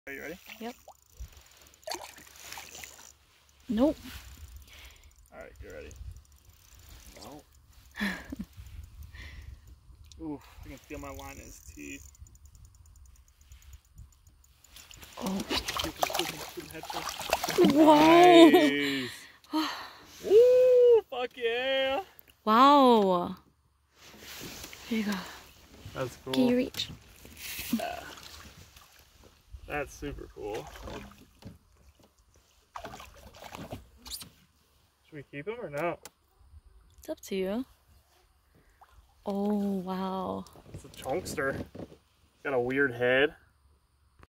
Are you ready? Yep. Nope. Alright, get ready. No. Oof, I can feel my line in his teeth. Oh. Whoa! Nice. Woo! Fuck yeah! Wow. Here you go. That's cool. Can you reach? Yeah. That's super cool. Should we keep him or no? It's up to you. Oh, wow. It's a chunkster. Got a weird head.